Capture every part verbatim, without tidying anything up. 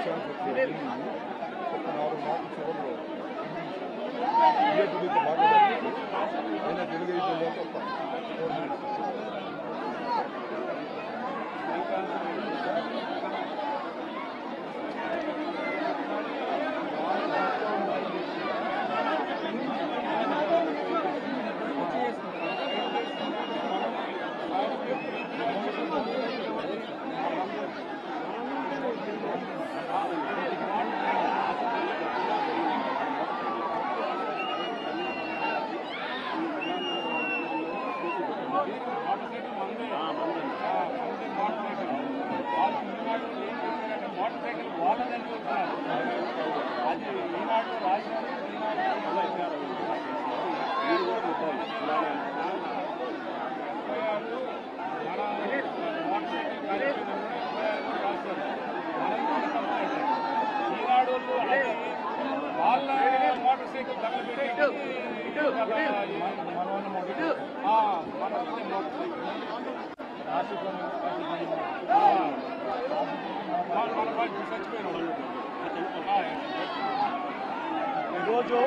ఈరోజు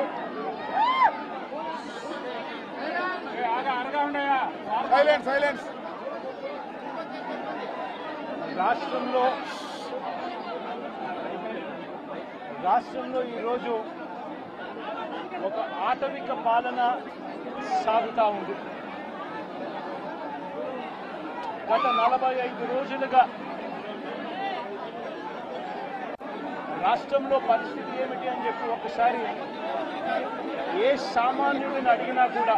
silence silence రాష్ట్రంలో రాష్ట్రంలో ఈరోజు ఒక ఆటవిక పాలన సాగుతూ ఉంది. గత నలభై ఐదు రోజులుగా రాష్ట్రంలో పరిస్థితి ఏమిటి అని చెప్పి ఒకసారి ఏ సామాన్యుడిని అడిగినా కూడా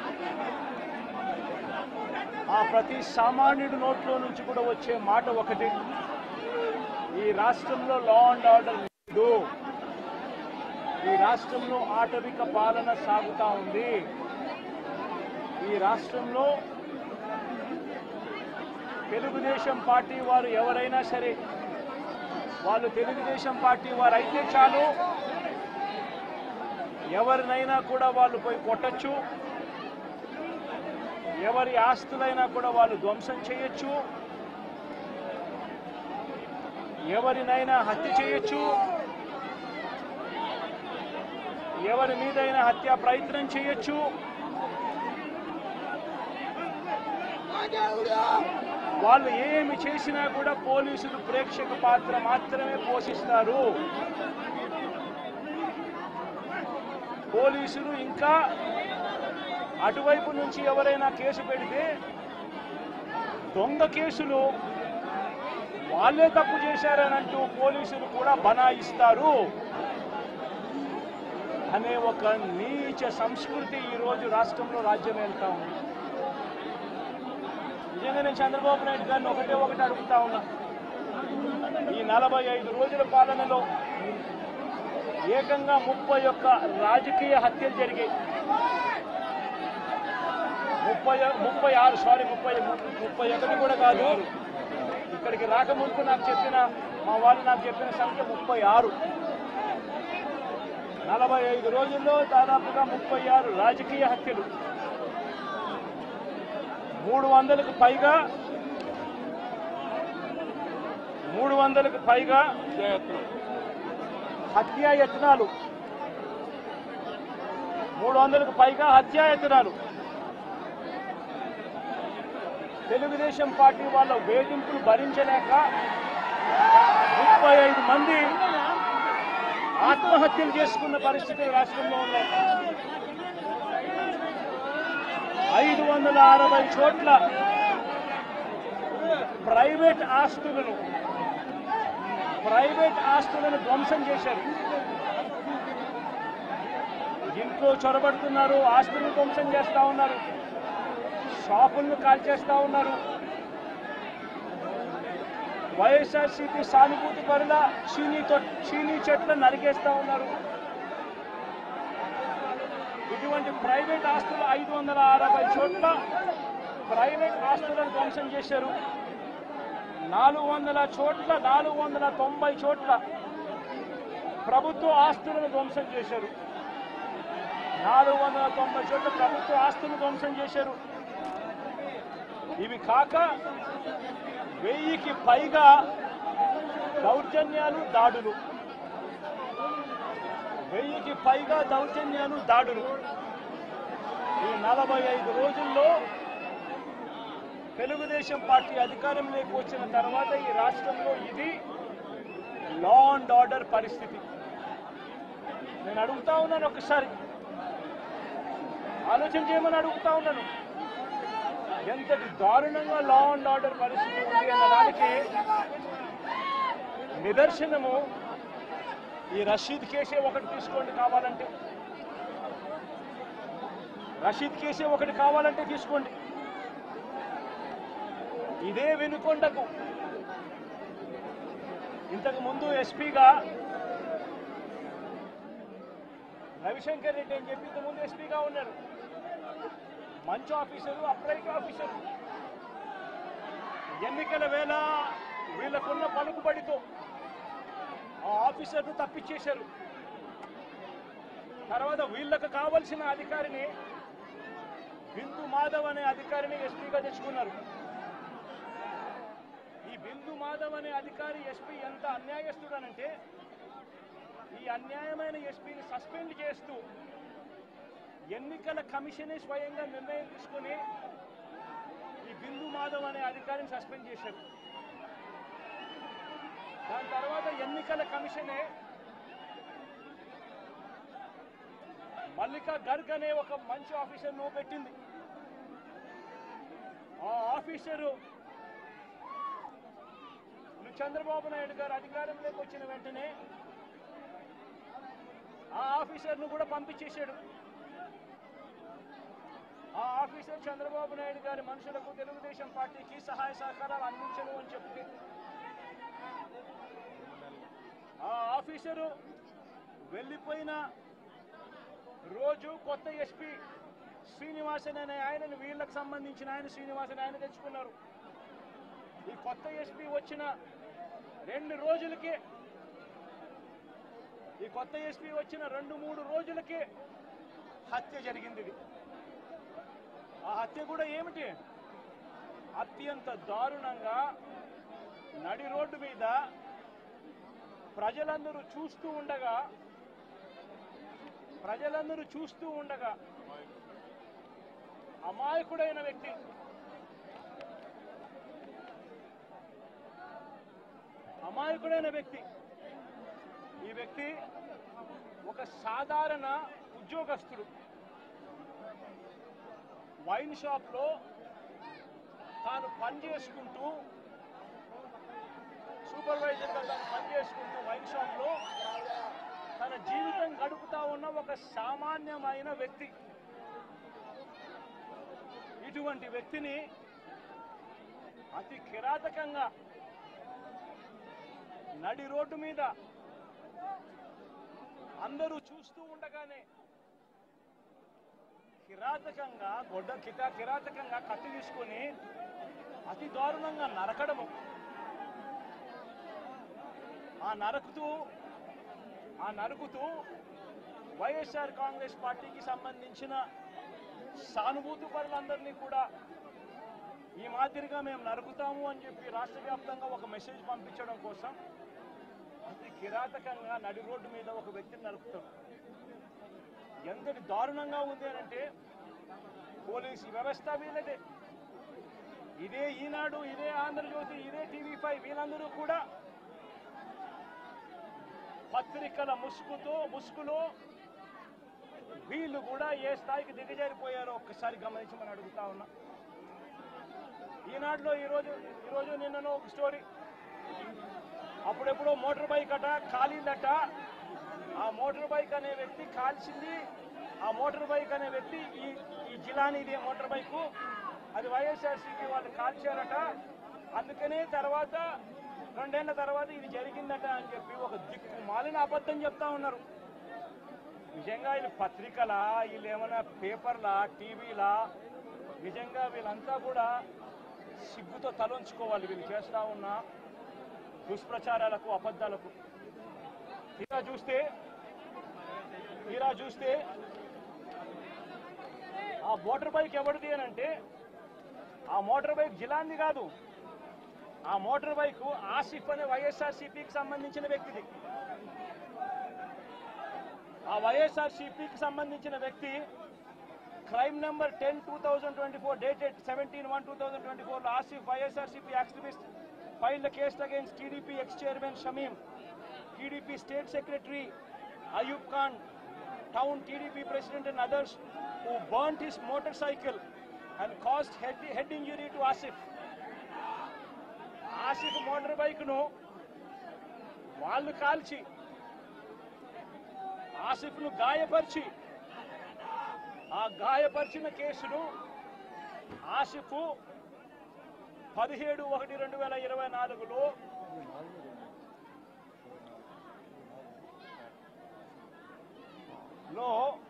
ఆ ప్రతి సామాన్యుడి నోట్లో నుంచి కూడా వచ్చే మాట ఒకటి, ఈ రాష్ట్రంలో లా అండ్ ఆర్డర్ లేదు, ఈ రాష్ట్రంలో ఆటవిక పాలన సాగుతూ ఉంది, ఈ రాష్ట్రంలో తెలుగుదేశం పార్టీ వారు ఎవరైనా సరే వాళ్ళు తెలుగుదేశం పార్టీ వారు అయితే చాలు, ఎవరినైనా కూడా వాళ్ళు పోయి కొట్టచ్చు, ఎవరి ఆస్తులైనా కూడా వాళ్ళు ధ్వంసం చేయొచ్చు, ఎవరినైనా హత్య చేయొచ్చు, ఎవరి మీదైనా హత్యా ప్రయత్నం చేయొచ్చు. వాళ్ళు ఏమి చేసినా కూడా పోలీసులు ప్రేక్షక పాత్ర మాత్రమే పోషిస్తారు. పోలీసులు ఇంకా అటువైపు నుంచి ఎవరైనా కేసు పెడితే దొంగ కేసులు వాళ్ళే తప్పు చేశారనంటూ పోలీసులు కూడా బనాయిస్తారు అనే ఒక నీచ సంస్కృతి ఈరోజు రాష్ట్రంలో రాజ్యం వెళ్తా ఉంది. నిజంగా నేను చంద్రబాబు నాయుడు గారిని ఒకటే ఒకటి అడుగుతా ఉన్నా, ఈ నలభై ఐదు రోజుల పాలనలో ఏకంగా ముప్పై ఒక్క రాజకీయ హత్యలు జరిగాయి. ముప్పై ముప్పై ఆరు సారీ ముప్పై ముప్పై ఒకటి కూడా కాదు, ఇక్కడికి రాకముందు నాకు చెప్పిన మా వాళ్ళు నాకు చెప్పిన సంఖ్య ముప్పై ఆరు. నలభై ఐదు రోజుల్లో దాదాపుగా ముప్పై ఆరు రాజకీయ హత్యలు, మూడు వందలకు పైగా మూడు వందలకు పైగా హత్యాయత్నాలు మూడు వందలకు పైగా హత్యాయత్నాలు తెలుగుదేశం పార్టీ వాళ్ళ వేధింపులు భరించలేక ముప్పై ఐదు మంది ఆత్మహత్యలు చేసుకున్న పరిస్థితులు రాష్ట్రంలో ఉన్నాయి. ఐదు వందల అరవై చోట్ల ప్రైవేట్ ఆస్తులను ప్రైవేట్ ఆస్తులను ధ్వంసం చేశారు. ఇంట్లో చొరబడుతున్నారు, ఆస్తులను ధ్వంసం చేస్తా ఉన్నారు, షాపులను కాల్చేస్తా ఉన్నారు. వైఎస్ఆర్సీపీ సానుభూతి పరుల చీనీ చీనీ చెట్లను నరికేస్తా ఉన్నారు. ఇటువంటి ప్రైవేట్ ఆస్తులు ఐదు వందల అరవై చోట్ల ప్రైవేట్ ఆస్తులను ధ్వంసం చేశారు. నాలుగు వందల చోట్ల నాలుగు వందల తొంభై చోట్ల ప్రభుత్వ ఆస్తులను ధ్వంసం చేశారు. నాలుగు వందల తొంభై చోట్ల ప్రభుత్వ ఆస్తులను ధ్వంసం చేశారు. ఇవి కాక వెయ్యికి పైగా దౌర్జన్యాలు దాడులు, వెయ్యికి పైగా దౌర్జన్యాలు దాడులు ఈ నలభై ఐదు రోజుల్లో తెలుగుదేశం పార్టీ అధికారంలోకి వచ్చిన తర్వాత ఈ రాష్ట్రంలో ఇది లా అండ్ ఆర్డర్ పరిస్థితి. నేను అడుగుతా ఉన్నాను, ఒకసారి ఆలోచన చేయమని అడుగుతా ఉన్నాను. ఎంతటి దారుణంగా లా అండ్ ఆర్డర్ పరిస్థితి ఉంది అన్నదానికి నిదర్శనము ఈ రషీద్ కేసే ఒకటి తీసుకోండి కావాలంటే, రషీద్ కేసే ఒకటి కావాలంటే తీసుకోండి. ఇదే వినుకొండకు ఇంతకు ముందు ఎస్పీగా రవిశంకర్ రెడ్డి అని చెప్పి ఇంతకుముందు ఎస్పీగా ఉన్నారు. మంచి ఆఫీసరు, అప్రైట్ ఆఫీసరు. ఎన్నికల వేళ వీళ్ళకున్న పలుకుబడితో ఆ ఆఫీసర్ను తప్పించేశారు. తర్వాత వీళ్ళకు కావలసిన అధికారిని బిందు మాధవ్ అనే అధికారిని ఎస్పీగా తెచ్చుకున్నారు. ఈ బిందు మాధవ్ అనే అధికారి ఎస్పీ ఎంత అన్యాయస్తుడనంటే ఈ అన్యాయమైన ఎస్పీని సస్పెండ్ చేస్తూ ఎన్నికల కమిషనే స్వయంగా నిర్ణయం తీసుకుని ఈ బిందు మాధవ్ అనే అధికారిని సస్పెండ్ చేశారు. దాని తర్వాత ఎన్నికల కమిషనే మల్లికా గర్గ్ అనే ఒక మంచి ఆఫీసర్ను పెట్టింది. ఆ ఆఫీసరు చంద్రబాబు నాయుడు గారు అధికారంలోకి వచ్చిన వెంటనే ఆ ఆఫీసర్ను కూడా పంపించేశాడు. ఆ ఆఫీసర్ చంద్రబాబు నాయుడు గారి మనుషులకు తెలుగుదేశం పార్టీకి సహాయ సహకారాలు అందించను అని చెప్పి ఆ ఆఫీసరు వెళ్ళిపోయిన రోజు కొత్త ఎస్పీ శ్రీనివాసన్ అనే ఆయనను వీళ్ళకు సంబంధించిన ఆయన శ్రీనివాసన్ ఆయన తెచ్చుకున్నారు. ఈ కొత్త ఎస్పీ వచ్చిన రెండు రోజులకే ఈ కొత్త ఎస్పీ వచ్చిన రెండు మూడు రోజులకే హత్య జరిగింది. ఇది ఆ హత్య కూడా ఏమిటి, అత్యంత దారుణంగా నడి రోడ్డు మీద ప్రజలందరూ చూస్తూ ఉండగా ప్రజలందరూ చూస్తూ ఉండగా అమాయకుడైన వ్యక్తి అమాయకుడైన వ్యక్తి ఈ వ్యక్తి ఒక సాధారణ ఉద్యోగస్తుడు. వైన్ షాప్లో తాను పనిచేసుకుంటూ సూపర్వైజర్గా తాను పనిచేసుకుంటూ వైన్ షాప్లో తన జీవితం గడుపుతా ఉన్న ఒక సామాన్యమైన వ్యక్తి. ఇటువంటి వ్యక్తిని అతి కిరాతకంగా నడి రోడ్డు మీద అందరూ చూస్తూ ఉండగానే కిరాతకంగా గొడ్డ కిటా కిరాతకంగా కత్తి తీసుకొని అతి దారుణంగా నరకడము. ఆ నరకుతూ ఆ నరుకుతూ వైఎస్ఆర్ కాంగ్రెస్ పార్టీకి సంబంధించిన సానుభూతి పరులందరినీ కూడా ఈ మాదిరిగా మేము నరుకుతాము అని చెప్పి రాష్ట్ర వ్యాప్తంగా ఒక మెసేజ్ పంపించడం కోసం అతి కిరాతకంగా నడి రోడ్డు మీద ఒక వ్యక్తిని నరుకుతారు. ఎంతటి దారుణంగా ఉంది అంటే పోలీసు వ్యవస్థ వీళ్ళదే. ఇదే ఈనాడు, ఇదే ఆంధ్రజ్యోతి, ఇదే టీవీ ఫైవ్ వీళ్ళందరూ కూడా పత్రికల ముసుగుతో ముసుగులో వీళ్ళు కూడా ఏ స్థాయికి దిగజారిపోయారో ఒక్కసారి గమనించమని అడుగుతా ఉన్నా. ఈనాడులో ఈరోజు ఈరోజు నిన్ననో ఒక స్టోరీ, అప్పుడెప్పుడో మోటార్ బైక్ అట కాలిందట. ఆ మోటార్ బైక్ అనే వ్యక్తి కాల్చింది. ఆ మోటార్ బైక్ అనే వ్యక్తి ఈ ఈ జిలానీది మోటార్ బైకు, అది వైఎస్ఆర్సీపీ వాళ్ళు కాల్చారట. అందుకనే తర్వాత రెండేళ్ల తర్వాత ఇది జరిగిందట అని చెప్పి ఒక దిక్కు మాలిన అబద్ధం చెప్తా ఉన్నారు. నిజంగా వీళ్ళు పత్రికలా, వీళ్ళు ఏమైనా పేపర్లా, టీవీలా? నిజంగా వీళ్ళంతా కూడా సిగ్గుతో తలంచుకోవాలి వీళ్ళు చేస్తా ఉన్న దుష్ప్రచారాలకు, అబద్ధాలకు. తీరా చూస్తే తీరా చూస్తే ఆ మోటార్ బైక్ ఎవరిది అని అంటే ఆ మోటార్ బైక్ జిలాంది కాదు, ఆ మోటార్ బైక్ ఆసిఫ్ అనే వైఎస్ఆర్సీపీకి సంబంధించిన వ్యక్తిది. ఆ వైఎస్ఆర్సీపీకి సంబంధించిన వ్యక్తి crime number ten two thousand twenty four dated seventeen one two thousand twenty four లో Asif YSRCP activist filed case against TDP ex chairman Shamim, TDP state secretary Ayub Khan, town T D P president and others who burnt his motorcycle and caused head, head injury to Asif. Asif motor bike nu వాళ్ళు కాల్చి ఆసిఫ్ ను గాయపరిచి ఆ గాయపరిచిన కేసును ఆసిఫ్ పదిహేడు ఒకటి రెండు వేల ఇరవై నాలుగులో లో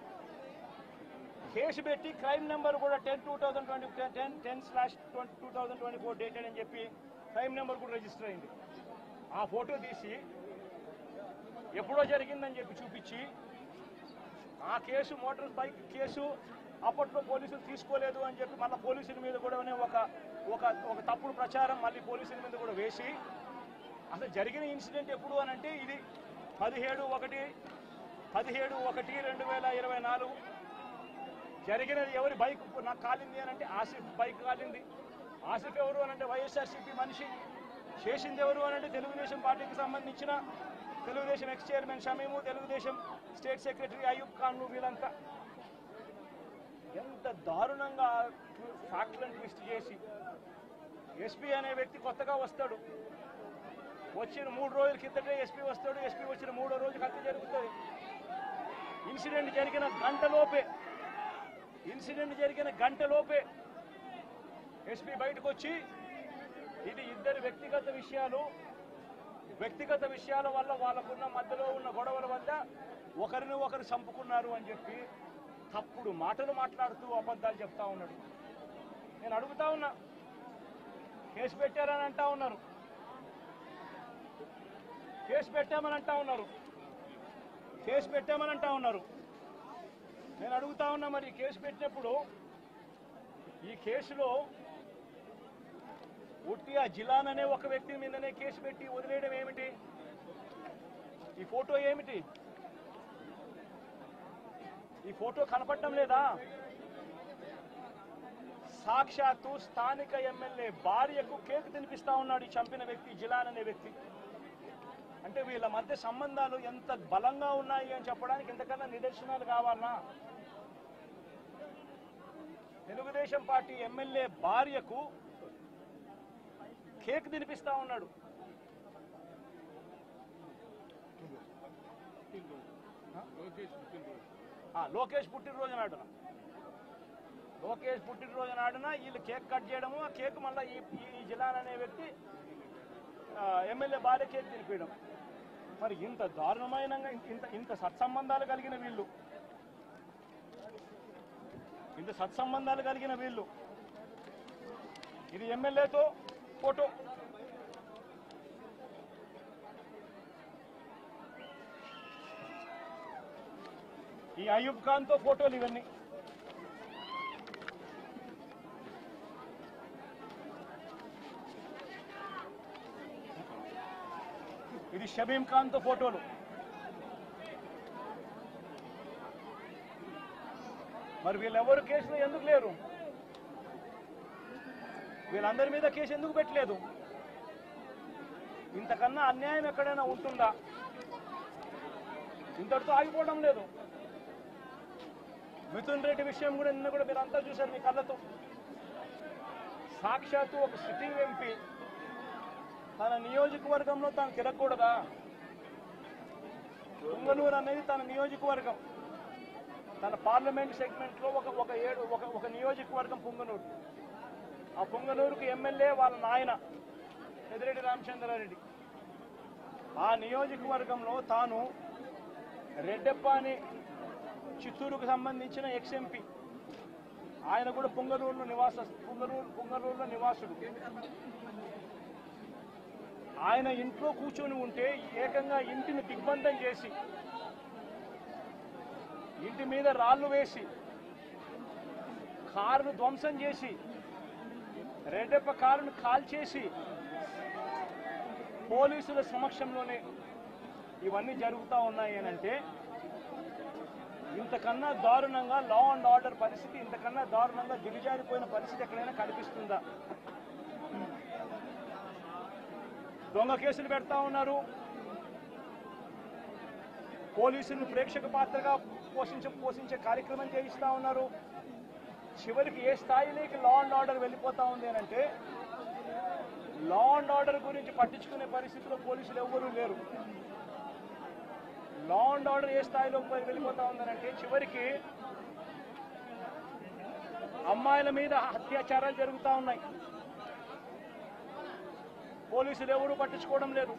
కేసు పెట్టి క్రైమ్ నెంబర్ కూడా ten two thousand twenty ten ten slash two thousand twenty four dated అని చెప్పి క్రైమ్ నెంబర్ కూడా రిజిస్టర్ అయింది. ఆ ఫోటో తీసి ఎప్పుడో జరిగిందని చెప్పి చూపించి ఆ కేసు మోటార్ బైక్ కేసు అప్పట్లో పోలీసులు తీసుకోలేదు అని చెప్పి మళ్ళీ పోలీసుల మీద కూడా ఒక ఒక ఒక తప్పుడు ప్రచారం మళ్ళీ పోలీసుల మీద కూడా వేసి అసలు జరిగిన ఇన్సిడెంట్ ఎప్పుడు అని అంటే ఇది పదిహేడు ఒకటి పదిహేడు ఒకటి రెండు వేల ఇరవై నాలుగు జరిగినది. ఎవరి బైక్ నాకు కాలింది అని అంటే ఆసిఫ్ బైక్ కాలింది. ఆసిఫ్ ఎవరు అని అంటే వైఎస్ఆర్సీపీ మనిషి. చేసింది ఎవరు అని అంటే తెలుగుదేశం పార్టీకి సంబంధించిన Telugu Desam ex chairman Shamim, Telugu Desam state secretary Ayub ఖాన్లు. వీళ్ళంతా ఎంత దారుణంగా ఫ్యాక్ట్లను ట్విస్ట్ చేసి ఎస్పీ అనే వ్యక్తి కొత్తగా వస్తాడు. వచ్చిన మూడు రోజుల కిందటే ఎస్పీ వస్తాడు. ఎస్పీ వచ్చిన మూడో రోజు హత్య జరుగుతుంది. ఇన్సిడెంట్ జరిగిన గంటలోపే ఇన్సిడెంట్ జరిగిన గంటలోపే ఎస్పీ బయటకు వచ్చి ఇది ఇద్దరు వ్యక్తిగత విషయాలు, వ్యక్తిగత విషయాల వల్ల వాళ్ళకున్న మధ్యలో ఉన్న గొడవల వల్ల ఒకరిని ఒకరు చంపుకున్నారు అని చెప్పి తప్పుడు మాటలు మాట్లాడుతూ అబద్ధాలు చెప్తా ఉన్నాడు. నేను అడుగుతా ఉన్నా, కేసు పెట్టారని అంటా ఉన్నారు, కేసు పెట్టామని అంటా ఉన్నారు కేసు పెట్టామని అంటా ఉన్నారు నేను అడుగుతా ఉన్నా, మరి కేసు పెట్టినప్పుడు ఈ కేసులో ఉట్టి ఆ జిలాన్ అనే ఒక వ్యక్తి మీదనే కేసు పెట్టి వదిలేయడం ఏమిటి? ఈ ఫోటో ఏమిటి? ఈ ఫోటో కనపడటం లేదా? సాక్షాత్తు స్థానిక ఎమ్మెల్యే భార్యకు కేక్ తినిపిస్తా ఉన్నాడు ఈ చంపిన వ్యక్తి, జిలాన్ అనే వ్యక్తి. అంటే వీళ్ళ మధ్య సంబంధాలు ఎంత బలంగా ఉన్నాయి అని చెప్పడానికి ఇంతకన్నా నిదర్శనాలు కావాలన్నా? తెలుగుదేశం పార్టీ ఎమ్మెల్యే భార్యకు కేక్ తినిపిస్తా ఉన్నాడు. లోకేష్ పుట్టినరోజు నాడున లోకేష్ పుట్టినరోజు నాడున వీళ్ళు కేక్ కట్ చేయడము, ఆ కేక్ మళ్ళీ ఈ జిలాన్ అనే వ్యక్తి ఎమ్మెల్యే భార్య కేక్ తినిపించడం. మరి ఇంత దారుణమైన ఇంత ఇంత సత్సంబంధాలు కలిగిన వీళ్ళు ఇంత సత్సంబంధాలు కలిగిన వీళ్ళు ఇది ఎమ్మెల్యేతో ఫోటో, ఈ అయూబ్ ఖాన్ తో ఫోటోలు ఇవన్నీ. ఇది షమీం ఖాన్ తో ఫోటోలు. మరి వీళ్ళెవరు కేసులో ఎందుకు లేరు? వీళ్ళందరి మీద కేసు ఎందుకు పెట్టలేదు? ఇంతకన్నా అన్యాయం ఎక్కడైనా ఉంటుందా? ఇంతటితో ఆగిపోవడం లేదు. మిథున్ రెడ్డి విషయం కూడా నిన్న కూడా మీరు అంతా చూశారు మీ కళ్ళతో. సాక్షాత్తు ఒక సిట్టింగ్ ఎంపీ తన నియోజకవర్గంలో తాను తిరగకూడదా? పుంగనూరు అనేది తన నియోజకవర్గం, తన పార్లమెంట్ సెగ్మెంట్ లో ఒక ఒక ఏడు ఒక ఒక నియోజకవర్గం పుంగనూరు. ఆ పుంగనూరుకు ఎమ్మెల్యే వాళ్ళ నాయన పెద్దిరెడ్డి రామచంద్రారెడ్డి. ఆ నియోజకవర్గంలో తాను రెడ్డెప్ప అని చిత్తూరుకు సంబంధించిన ఎక్స్ ఎంపీ, ఆయన కూడా పుంగనూరులో నివాస పుంగనూరు పుంగనూరులో నివాసుడు. ఆయన ఇంట్లో కూర్చొని ఉంటే ఏకంగా ఇంటిని దిగ్బంధం చేసి, ఇంటి మీద రాళ్లు వేసి, కారును ధ్వంసం చేసి, రెడ్డెప్ప కారును కాల్చేసి పోలీసుల సమక్షంలోనే ఇవన్నీ జరుగుతూ ఉన్నాయి అని అంటే ఇంతకన్నా దారుణంగా లా అండ్ ఆర్డర్ పరిస్థితి, ఇంతకన్నా దారుణంగా దిగజారిపోయిన పరిస్థితి ఎక్కడైనా కనిపిస్తుందా? దొంగ కేసులు పెడతా ఉన్నారు, పోలీసులను ప్రేక్షక పాత్రగా పోషించ పోషించే కార్యక్రమం చేయిస్తూ ఉన్నారు. చివరికి ఏ స్థాయిలోకి లా అండ్ ఆర్డర్ వెళ్ళిపోతా ఉంది అని అంటే లా అండ్ ఆర్డర్ గురించి పట్టించుకునే పరిస్థితిలో పోలీసులు ఎవ్వరూ లేరు. లా అండ్ ఆర్డర్ ఏ స్థాయిలో వెళ్ళిపోతా ఉందనంటే చివరికి అమ్మాయిల మీద అత్యాచారాలు జరుగుతూ ఉన్నాయి, పోలీసులు ఎవరు పట్టించుకోవడం లేదు.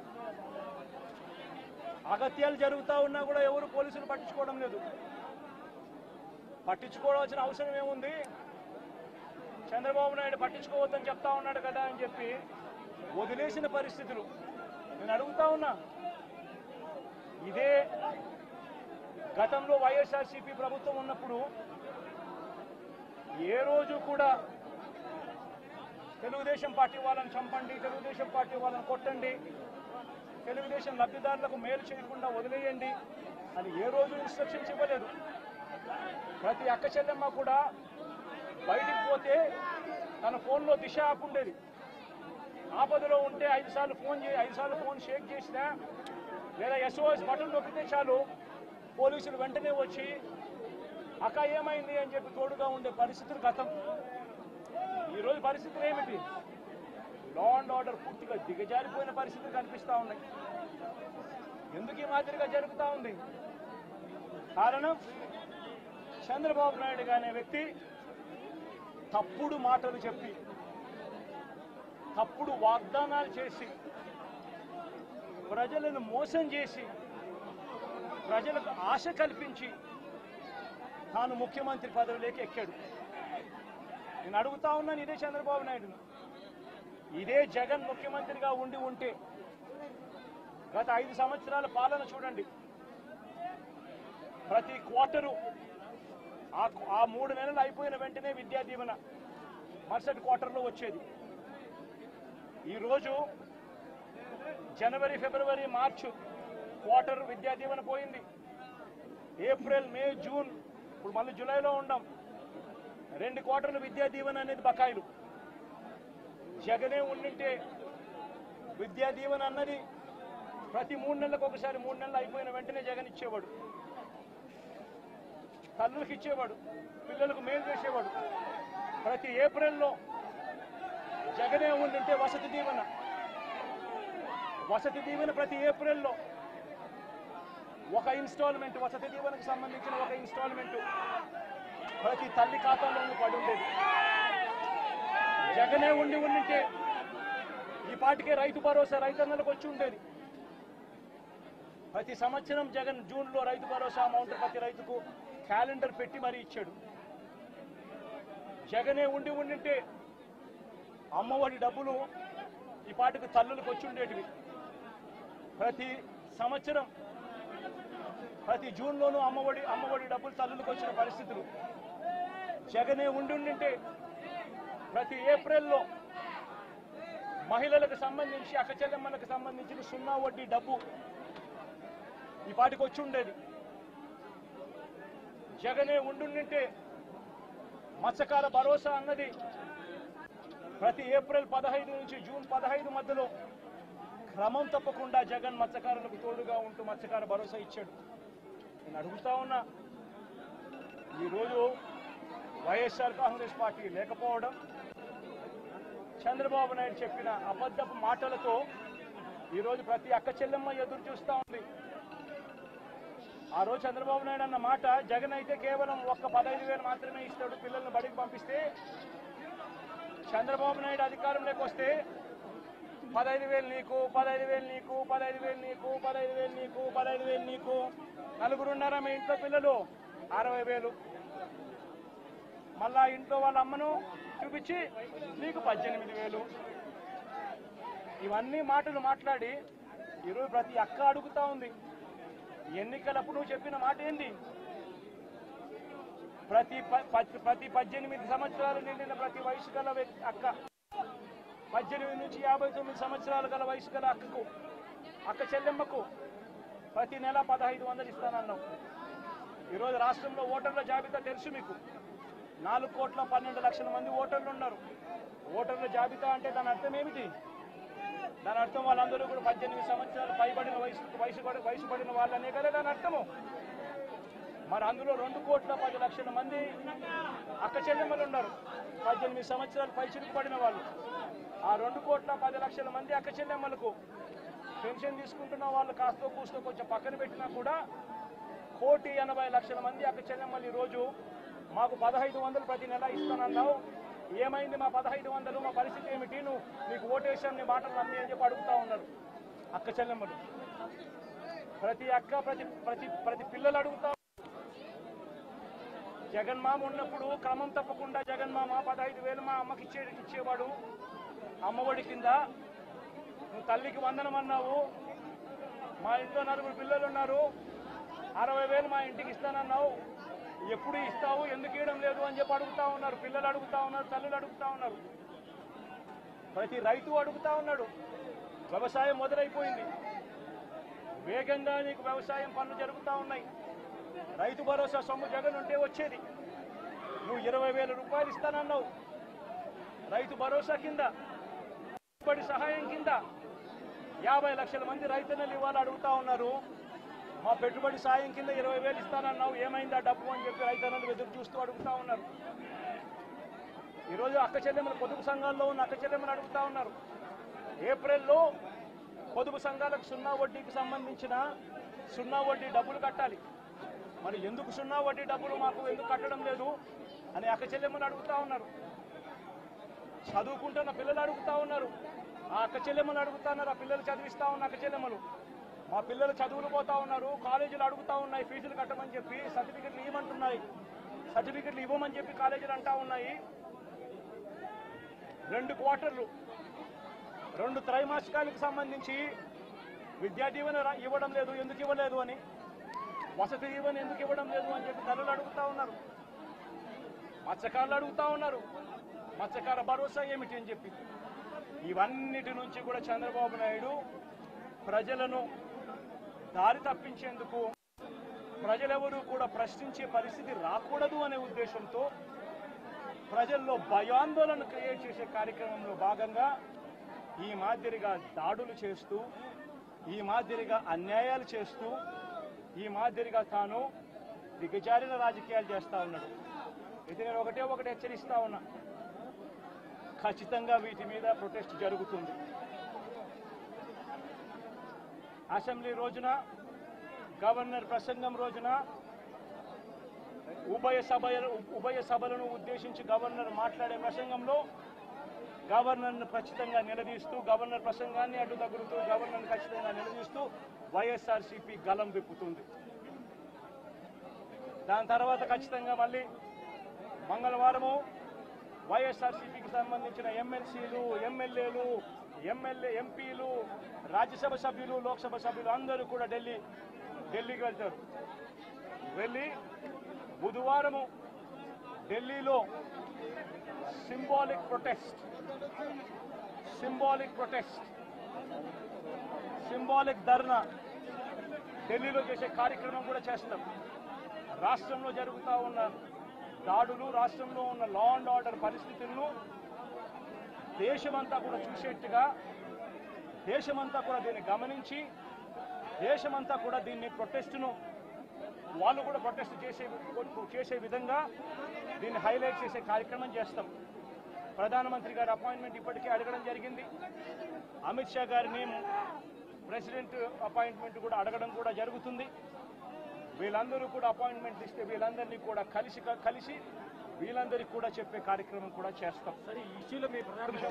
అగత్యాలు జరుగుతూ ఉన్నా కూడా ఎవరు పోలీసులు పట్టించుకోవడం లేదు. పట్టించుకోవాల్సిన అవసరం ఏముంది? చంద్రబాబు నాయుడు పట్టించుకోవద్దని చెప్తా ఉన్నాడు కదా అని చెప్పి వదిలేసిన పరిస్థితులు. నేను అడుగుతా ఉన్నా, ఇదే గతంలో వైఎస్ఆర్సీపీ ప్రభుత్వం ఉన్నప్పుడు ఏ రోజు కూడా తెలుగుదేశం పార్టీ వాళ్ళని చంపండి, తెలుగుదేశం పార్టీ వాళ్ళని కొట్టండి, తెలుగుదేశం లబ్ధిదారులకు మేలు చేయకుండా వదిలేయండి అని ఏ రోజు ఇన్స్ట్రక్షన్స్ ఇవ్వలేదు. ప్రతి అక్క చెల్లెమ్మ కూడా బయటికి పోతే తన ఫోన్లో దిశ యాప్ ఉండేది. ఆపదలో ఉంటే ఐదు సార్లు ఫోన్ చే ఐదు సార్లు ఫోన్ షేక్ చేసినా లేదా ఎస్ఓఎస్ బటన్ నొక్కితే చాలు పోలీసులు వెంటనే వచ్చి అక్క ఏమైంది అని చెప్పి తోడుగా ఉండే పరిస్థితులు గతం. ఈరోజు పరిస్థితులు ఏమిటి? లా అండ్ ఆర్డర్ పూర్తిగా దిగజారిపోయిన పరిస్థితులు కనిపిస్తూ ఉన్నాయి. ఎందుకు ఈ మాదిరిగా జరుగుతూ ఉంది? కారణం చంద్రబాబు నాయుడు అనే వ్యక్తి తప్పుడు మాటలు చెప్పి, తప్పుడు వాగ్దానాలు చేసి, ప్రజలను మోసం చేసి, ప్రజలకు ఆశ కల్పించి తాను ముఖ్యమంత్రి పదవిలోకి ఎక్కాడు. నేను అడుగుతా ఉన్నాను ఇదే చంద్రబాబు నాయుడును, ఇదే జగన్ ముఖ్యమంత్రిగా ఉండి ఉంటే గత ఐదు సంవత్సరాల పాలన చూడండి. ప్రతి క్వార్టరు ఆ మూడు నెలలు అయిపోయిన వెంటనే విద్యా దీవెన మరుసటి క్వార్టర్లో వచ్చేది. ఈరోజు జనవరి, ఫిబ్రవరి, మార్చు క్వార్టర్ విద్యా దీవెన పోయింది. ఏప్రిల్, మే, జూన్, ఇప్పుడు మళ్ళీ జూలైలో ఉన్నాం. రెండు క్వార్టర్లు విద్యా దీవెన అనేది బకాయిలు. జగనే ఉండింటే విద్యా దీవెన అన్నది ప్రతి మూడు నెలలకు ఒకసారి, మూడు నెలలు అయిపోయిన వెంటనే జగన్ ఇచ్చేవాడు, తల్లులకు ఇచ్చేవాడు, పిల్లలకు మేలు చేసేవాడు. ప్రతి ఏప్రిల్లో జగనే ఉండింటే వసతి దీవెన, వసతి దీవెన ప్రతి ఏప్రిల్లో ఒక ఇన్స్టాల్మెంట్, వసతి దీవెనకు సంబంధించిన ఒక ఇన్స్టాల్మెంట్ ప్రతి తల్లి ఖాతాలోనూ పడి ఉండేది. జగనే ఉండి ఉండింటే ఈ పాటికే రైతు భరోసా రైతన్నలకు వచ్చి ఉండేది. ప్రతి సంవత్సరం జగన్ జూన్లో రైతు భరోసా అమౌంట్ ప్రతి రైతుకు క్యాలెండర్ పెట్టి మరీ ఇచ్చాడు. జగనే ఉండి ఉండింటే అమ్మఒడి డబ్బులు ఈ పాటికి తల్లులకు వచ్చి ఉండేటివి. ప్రతి సంవత్సరం ప్రతి జూన్లోనూ అమ్మఒడి అమ్మఒడి డబ్బులు తల్లులకు వచ్చిన పరిస్థితులు. జగనే ఉండి ఉండింటే ప్రతి ఏప్రిల్లో మహిళలకు సంబంధించి, అక్క చెల్లెమ్మలకు సంబంధించిన సున్నా వడ్డీ డబ్బు ఈ పాటికి వచ్చి ఉండేది. జగనే ఉండుంటే మత్స్యకార భరోసా అన్నది ప్రతి ఏప్రిల్ పదహైదు నుంచి జూన్ పదహైదు మధ్యలో క్రమం తప్పకుండా జగన్ మత్స్యకారులకు తోడుగా ఉంటూ మత్స్యకార భరోసా ఇచ్చాడు. నేను అడుగుతా ఉన్నా, ఈరోజు వైఎస్ఆర్ కాంగ్రెస్ పార్టీ లేకపోవడం, చంద్రబాబు నాయుడు చెప్పిన అబద్ధపు మాటలతో ఈరోజు ప్రతి అక్క చెల్లెమ్మ ఎదురు చూస్తూ ఉంది. ఆ రోజు చంద్రబాబు నాయుడు అన్న మాట, జగన్ అయితే కేవలం ఒక్క పదహైదు వేలు మాత్రమే ఇస్తాడు పిల్లల్ని బడికి పంపిస్తే, చంద్రబాబు నాయుడు అధికారంలోకి వస్తే పదహైదు వేలు నీకు, పదహైదు వేలు నీకు, పదహైదు వేలు నీకు, పదహైదు వేలు నీకు, పదహైదు వేలు నీకు, నలుగురున్నారా మీ ఇంట్లో పిల్లలు అరవై వేలు, మళ్ళా ఇంట్లో వాళ్ళ అమ్మను చూపించి నీకు పద్దెనిమిది వేలు. ఇవన్నీ మాటలు మాట్లాడి ఈరోజు ప్రతి అక్క అడుగుతా ఉంది, ఎన్నికలప్పుడు నువ్వు చెప్పిన మాట ఏంది? ప్రతి ప్రతి పద్దెనిమిది సంవత్సరాలు నిండిన ప్రతి వయసు గల అక్క పద్దెనిమిది నుంచి యాభై తొమ్మిది సంవత్సరాల గల వయసు గల అక్కకు అక్క చెల్లెమ్మకు ప్రతి నెల పదహైదు వందలు ఇస్తానన్నావు. ఈరోజు రాష్ట్రంలో ఓటర్ల జాబితా తెలుసు మీకు. నాలుగు కోట్ల పన్నెండు లక్షల మంది ఓటర్లు ఉన్నారు. ఓటర్ల జాబితా అంటే దాని అర్థం ఏమిటి? దాని అర్థం వాళ్ళందరూ కూడా పద్దెనిమిది సంవత్సరాలు పైబడిన వయసు వయసు వయసు పడిన వాళ్ళనే కదా దాని అర్థము. మరి అందులో రెండు కోట్ల పది లక్షల మంది అక్క చెల్లెమ్మలు ఉన్నారు, పద్దెనిమిది సంవత్సరాలు పై చిరుకు పడిన వాళ్ళు. ఆ రెండు కోట్ల పది లక్షల మంది అక్క చెల్లెమ్మలకు పెన్షన్ తీసుకుంటున్న వాళ్ళు కాస్తో కూస్తో కొంచెం పక్కన పెట్టినా కూడా కోటి ఎనభై లక్షల మంది అక్క చెల్లెమ్మలు ఈరోజు మాకు పదహైదు వందలు ప్రతి నెల ఇస్తానన్నావు, ఏమైంది మా పదహైదు వందలు, మా పరిస్థితి ఏమిటి, నువ్వు నీకు ఓటేసాను నీ మాటలు నమ్మి అని చెప్పి అడుగుతా ఉన్నారు అక్క చెల్లెమ్మలు. ప్రతి అక్క ప్రతి ప్రతి ప్రతి పిల్లలు అడుగుతా. జగన్మామ ఉన్నప్పుడు క్రమం తప్పకుండా జగన్మామ పదహైదు వేలు మా అమ్మకి ఇచ్చే ఇచ్చేవాడు అమ్మఒడి కింద. నువ్వు తల్లికి వందనం అన్నావు, మా ఇంట్లో నలుగురు పిల్లలు ఉన్నారు, అరవై వేలు మా ఇంటికి ఇస్తానన్నావు, ఎప్పుడు ఇస్తావు, ఎందుకు ఇవ్వడం లేదు అని చెప్పి అడుగుతా ఉన్నారు. పిల్లలు అడుగుతా ఉన్నారు, తల్లులు అడుగుతా ఉన్నారు, ప్రతి రైతు అడుగుతా ఉన్నాడు. వ్యవసాయం మొదలైపోయింది, వేగంగా నీకు వ్యవసాయం పనులు జరుగుతూ ఉన్నాయి. రైతు భరోసా సొమ్ము జగన్ ఉంటే వచ్చేది. నువ్వు ఇరవై వేల రూపాయలు ఇస్తానన్నావు రైతు భరోసా కింద, పెట్టుబడి సహాయం కింద. యాభై లక్షల మంది రైతన్నలు ఇవాళ అడుగుతా ఉన్నారు, మా పెట్టుబడి సాయం కింద ఇరవై వేలు ఇస్తానన్నావు, ఏమైందా డబ్బు అని చెప్పి రైతన్నలు ఎదురు చూస్తూ అడుగుతా ఉన్నారు. ఈరోజు అక్క చెల్లెమ్మలు పొదుపు సంఘాల్లో ఉన్న అక్క చెల్లెమ్మలు అడుగుతా ఉన్నారు, ఏప్రిల్లో పొదుపు సంఘాలకు సున్నా వడ్డీకి సంబంధించిన సున్నా వడ్డీ డబ్బులు కట్టాలి, మరి ఎందుకు సున్నా వడ్డీ డబ్బులు మాకు ఎందుకు కట్టడం లేదు అని అక్క చెల్లెమ్మలు అడుగుతా ఉన్నారు. చదువుకుంటున్న పిల్లలు అడుగుతా ఉన్నారు, ఆ అక్క చెల్లెమ్మలు అడుగుతా ఉన్నారు, ఆ పిల్లలు చదివిస్తా ఉన్న అక్క చెల్లెమ్మలు. మా పిల్లలు చదువులు పోతా ఉన్నారు, కాలేజీలు అడుగుతా ఉన్నాయి ఫీజులు కట్టమని చెప్పి, సర్టిఫికెట్లు ఇవ్వమంటున్నాయి, సర్టిఫికెట్లు ఇవ్వమని చెప్పి కాలేజీలు అంటా ఉన్నాయి. రెండు క్వార్టర్లు రెండు త్రైమాసికాలకు సంబంధించి విద్యా దీవెన ఇవ్వడం లేదు, ఎందుకు ఇవ్వలేదు అని, వసతి దీవెన ఎందుకు ఇవ్వడం లేదు అని చెప్పి తల్లులు అడుగుతా ఉన్నారు, మత్స్యకారులు అడుగుతా ఉన్నారు, మత్స్యకార భరోసా ఏమిటి అని చెప్పి. ఇవన్నిటి నుంచి కూడా చంద్రబాబు నాయుడు ప్రజలను దారి తప్పించేందుకు, ప్రజలెవరూ కూడా ప్రశ్నించే పరిస్థితి రాకూడదు అనే ఉద్దేశంతో ప్రజల్లో భయాందోళన క్రియేట్ చేసే కార్యక్రమంలో భాగంగా ఈ మాదిరిగా దాడులు చేస్తూ, ఈ మాదిరిగా అన్యాయాలు చేస్తూ, ఈ మాదిరిగా తాను దిగజారిన రాజకీయాలు చేస్తా ఉన్నాడు. ఇది నేను ఒకటే ఒకటి హెచ్చరిస్తా ఉన్నా, ఖచ్చితంగా వీటి మీద ప్రొటెస్ట్ జరుగుతుంది. అసెంబ్లీ రోజున, గవర్నర్ ప్రసంగం రోజున, ఉభయ సభ ఉభయ సభలను ఉద్దేశించి గవర్నర్ మాట్లాడే ప్రసంగంలో గవర్నర్ను ఖచ్చితంగా నిలదీస్తూ, గవర్నర్ ప్రసంగాన్ని అడ్డు తగులుతూ గవర్నర్ను ఖచ్చితంగా నిలదీస్తూ వైఎస్ఆర్సీపీ గలం విప్పుతుంది. దాని తర్వాత ఖచ్చితంగా మళ్ళీ మంగళవారము వైఎస్ఆర్సీపీకి సంబంధించిన ఎమ్మెల్సీలు, ఎమ్మెల్యేలు, ఎమ్మెల్యే ఎంపీలు, రాజ్యసభ సభ్యులు, లోక్సభ సభ్యులు అందరూ కూడా ఢిల్లీ ఢిల్లీకి వెళ్తారు. వెళ్ళి బుధవారము ఢిల్లీలో symbolic protest symbolic protest symbolic dharna ఢిల్లీలో చేసే కార్యక్రమం కూడా చేస్తాం. రాష్ట్రంలో జరుగుతూ ఉన్న దాడులు, రాష్ట్రంలో ఉన్న లా అండ్ ఆర్డర్ పరిస్థితులను దేశమంతా కూడా చూసేట్టుగా, దేశమంతా కూడా దీన్ని గమనించి, దేశమంతా కూడా దీన్ని ప్రొటెస్ట్ను వాళ్ళు కూడా ప్రొటెస్ట్ చేసే చేసే విధంగా దీన్ని హైలైట్ చేసే కార్యక్రమం చేస్తాం. ప్రధానమంత్రి గారి అపాయింట్మెంట్ ఇప్పటికే అడగడం జరిగింది. అమిత్ షా గారిని ప్రెసిడెంట్ అపాయింట్మెంట్ కూడా అడగడం కూడా జరుగుతుంది. వీళ్ళందరూ కూడా అపాయింట్మెంట్ ఇస్తే వీళ్ళందరినీ కూడా కలిసి కలిసి వీళ్ళందరికీ కూడా చెప్పే కార్యక్రమం కూడా చేస్తాం. సరే, ఈ ఇష్యూలో మీ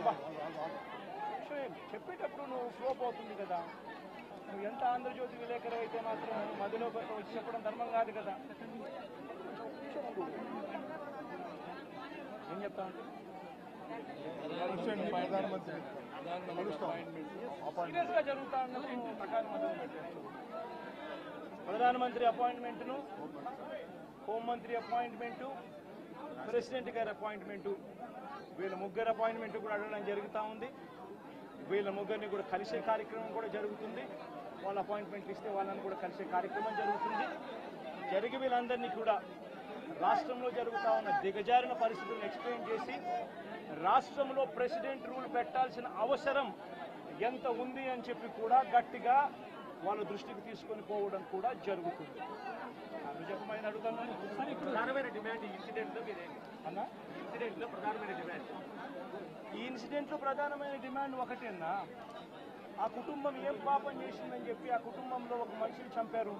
చెప్పేటప్పుడు నువ్వు ఫ్లో అవుతుంది కదా, నువ్వు ఎంత ఆంధ్రజ్యోతి విలేకరు అయితే మాత్రం మధ్యలో వచ్చి చెప్పడం ధర్మం కాదు కదా. ఏం చెప్తామంటే సీరియస్గా జరుగుతా ఉన్నప్పుడు ప్రకారం ప్రధానమంత్రి అపాయింట్మెంట్ను, హోంమంత్రి అపాయింట్మెంటు, ప్రెసిడెంట్ గారి అపాయింట్మెంటు, వీళ్ళ ముగ్గురు అపాయింట్మెంట్ కూడా అడగడం జరుగుతూ ఉంది. వీళ్ళ ముగ్గురిని కూడా కలిసే కార్యక్రమం కూడా జరుగుతుంది. వాళ్ళ అపాయింట్మెంట్ ఇస్తే వాళ్ళని కూడా కలిసే కార్యక్రమం జరుగుతుంది. జరిగి వీళ్ళందరినీ కూడా రాష్ట్రంలో జరుగుతూ ఉన్న దిగజారిన పరిస్థితులను ఎక్స్ప్లెయిన్ చేసి రాష్ట్రంలో ప్రెసిడెంట్ రూల్ పెట్టాల్సిన అవసరం ఎంత ఉంది అని చెప్పి కూడా గట్టిగా వాళ్ళ దృష్టికి తీసుకొని పోవడం కూడా జరుగుతుంది. నిజమైన అడుగుతున్నాను. ప్రధానమైన డిమాండ్ ఈ ఇన్సిడెంట్లో మీరేంటి అన్నా? ఇన్సిడెంట్లో ప్రధానమైన డిమాండ్ ఈ ఇన్సిడెంట్లో ప్రధానమైన డిమాండ్ ఒకటేనా, ఆ కుటుంబం ఏం పాపం చేసిందని చెప్పి ఆ కుటుంబంలో ఒక మనిషిని చంపారు.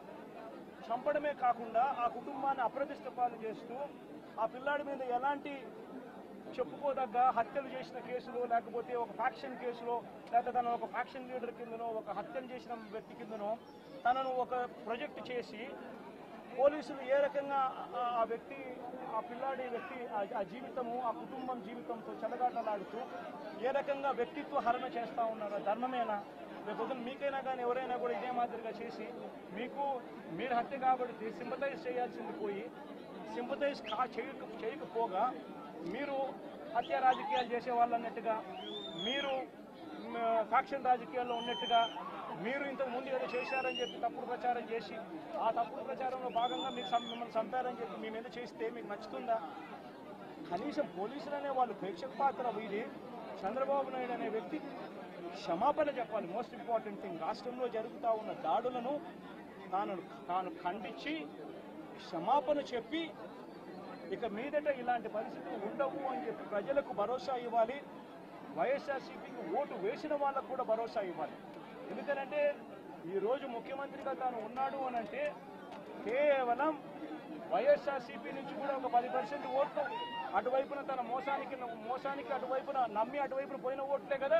చంపడమే కాకుండా ఆ కుటుంబాన్ని అప్రతిష్ట పాలు చేస్తూ ఆ పిల్లాడి మీద ఎలాంటి చెప్పుకోదగ్గ హత్యలు చేసిన కేసులో, లేకపోతే ఒక ఫ్యాక్షన్ కేసులో, లేకపోతే తను ఒక ఫ్యాక్షన్ లీడర్ కిందనో, ఒక హత్యలు చేసిన వ్యక్తి కిందనో తనను ఒక ప్రాజెక్ట్ చేసి పోలీసులు ఏ రకంగా ఆ వ్యక్తి, ఆ పిల్లాడి వ్యక్తి ఆ జీవితము, ఆ కుటుంబం జీవితంతో చెలగాటలాడుతూ ఏ రకంగా వ్యక్తిత్వ హరణ చేస్తూ ఉన్నారో ధర్మమేనా? లేకపోతే మీకైనా కానీ ఎవరైనా కూడా ఇదే మాదిరిగా చేసి మీకు మీరు హత్య కాబట్టి సింపతైజ్ చేయాల్సింది పోయి సింపతైజ్ కా చేయక చేయకపోగా మీరు హత్య రాజకీయాలు చేసే వాళ్ళు అన్నట్టుగా, మీరు ఫ్యాక్షన్ రాజకీయాల్లో ఉన్నట్టుగా, మీరు ఇంతకు ముందు ఏదో చేశారని చెప్పి తప్పుడు ప్రచారం చేసి ఆ తప్పుడు ప్రచారంలో భాగంగా మీకు మిమ్మల్ని చంపారని చెప్పి మీ మీద చేస్తే మీకు నచ్చుతుందా? కనీసం పోలీసులు అనే వాళ్ళు ప్రేక్షక పాత్ర వీడి చంద్రబాబు నాయుడు అనే వ్యక్తి క్షమాపణ చెప్పాలి. మోస్ట్ ఇంపార్టెంట్ థింగ్, రాష్ట్రంలో జరుగుతూ ఉన్న దాడులను తాను తాను ఖండించి క్షమాపణ చెప్పి ఇక మీదట ఇలాంటి పరిస్థితులు ఉండవు అని చెప్పి ప్రజలకు భరోసా ఇవ్వాలి. వైఎస్ఆర్సీపీకి ఓటు వేసిన వాళ్ళకు కూడా భరోసా ఇవ్వాలి. ఎందుకంటే ఈరోజు ముఖ్యమంత్రిగా తాను ఉన్నాడు అని అంటే కేవలం వైఎస్ఆర్సీపీ నుంచి కూడా ఒక పది పర్సెంట్ ఓట్లు అటువైపున తన మోసానికి మోసానికి అటువైపున నమ్మి అటువైపున పోయిన ఓట్లే కదా.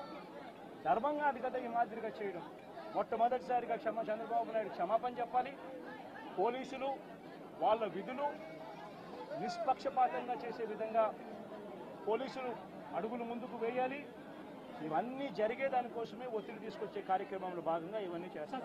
ధర్మంగా అది కదా ఈ మాదిరిగా చేయడం. మొట్టమొదటిసారిగా క్షమ చంద్రబాబు నాయుడు క్షమాపణ చెప్పాలి. పోలీసులు వాళ్ళ విధులు నిష్పక్షపాతంగా చేసే విధంగా పోలీసులు అడుగులు ముందుకు వేయాలి. ఇవన్నీ జరిగే దానికోసమే ఒత్తిడి తీసుకొచ్చే కార్యక్రమంలో భాగంగా ఇవన్నీ చేస్తారు.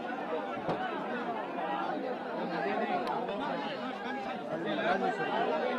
సార్